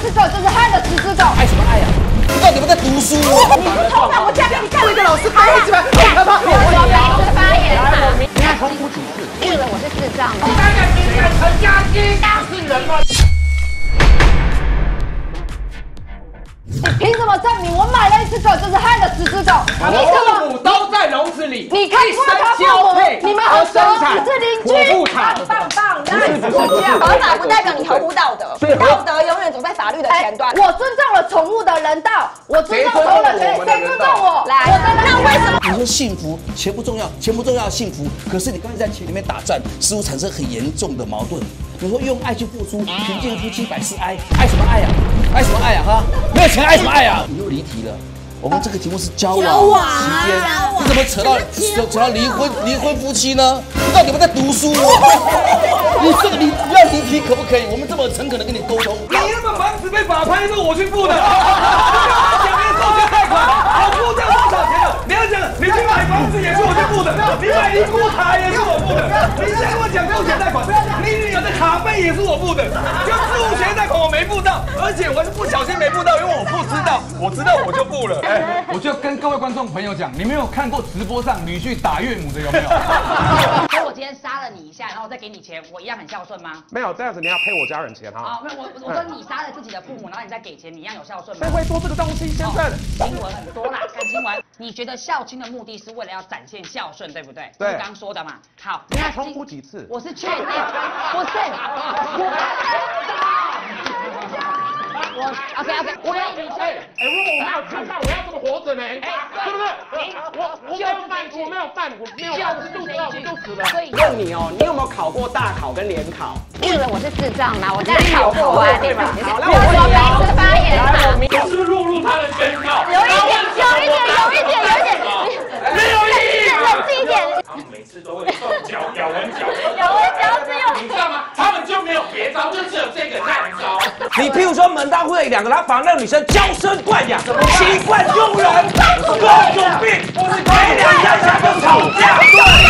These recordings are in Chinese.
只狗就是害了10只狗。 爱什么爱呀？你到底有没有在读书？ 你不偷看我家给你干了一个老师拍一起来，好可怕！我说白痴发言嘛。 你还重复几次？ 以为我是智障吗？ 敢你敢陈家基，他是人吗？ 你凭什么证明我买了1只狗就是害了10只狗？ 他的父母都在笼子里， 你看过他父母？你们好熟，你是邻居。棒， 合法不代表你合乎道德，道德永远走在法律的前端。 我尊重了宠物的人道，我尊重所有人，谁尊重我？来，那为什么？ 你说幸福，钱不重要，钱不重要，幸福。可是你刚才在钱里面打转，似乎产生很严重的矛盾。你说用爱去付出，贫贱夫妻百事哀，爱什么爱呀？爱什么爱呀？哈，没有钱爱什么爱呀？你又离题了。我们这个题目是交往期间，你怎么扯到离婚夫妻呢？你到底有没有在读书？你这个你不要离题可不可以？我们这么诚恳的跟你沟通。 你那个房子被法拍是我去付的，讲的售前贷款，我付掉多少钱了？你要讲，你去买房子也是我去付的，你买尼姑塔也是我付的，你现在跟我讲售前贷款，你女儿的卡费也是我付的，就事务前贷款我没付到，而且我是不小心没付到，因为我不知道，我知道我就付了。哎，我就跟各位观众朋友讲，你没有看过直播上女婿打岳母的有没有？ 说我今天杀了你一下，然后我再给你钱，我一样很孝顺吗？ 没有这样子，你要赔我家人钱哈。 啊，没有，我说你杀了自己的父母，然后你再给钱，你一样有孝顺吗？ 谁会做这个东西？先生， 新闻很多啦，看新闻。你觉得孝亲的目的是为了要展现孝顺，对不对？ 对， 刚刚说的嘛。好， 你还重复几次？ 我是确定，不是。我 OK， 我要你哎，如果我没有看到，我要怎么活着呢？对不对？我没有办，我就死了。 问你哦，你有没有考过大考跟联考？ 以为我是智障吗？我当然考过啊， 对吧？好， 我说白痴发言嘛。 我是不是落入他的圈套？ 有一点， 没有意义。 冷静一点。 他们每次都会送咬文嚼字，你知道吗？他们就没有别招，就只有这个烂招。 你譬如说门当户对2个，他防那个女生娇生惯养、习惯庸人、各种病，没2三下就吵架。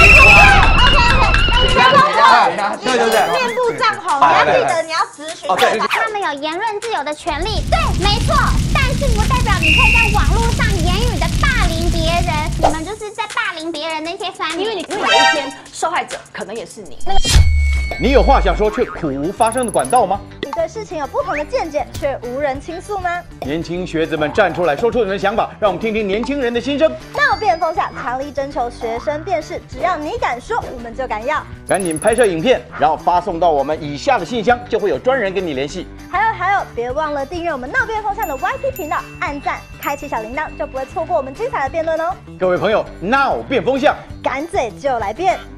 对，面部涨红，你要记得你要咨询他们有言论自由的权利，对，没错。但是不代表你可以在网络上言语的霸凌别人，你们就是在霸凌别人那些酸民。 因为有一天受害者可能也是你。 你有话想说却苦无发声的管道吗？ 你对事情有不同的见解却无人倾诉吗？ 年轻学子们站出来说出你们的想法，让我们听听年轻人的心声。 闹变风向，强力征求学生辨识，只要你敢说，我们就敢要。 赶紧拍摄影片，然后发送到我们以下的信箱，就会有专人跟你联系。 还有，别忘了订阅我们闹变风向的 YT 频道，按赞，开启小铃铛，就不会错过我们精彩的辩论哦。 各位朋友，闹变风向， 敢嘴就来辩。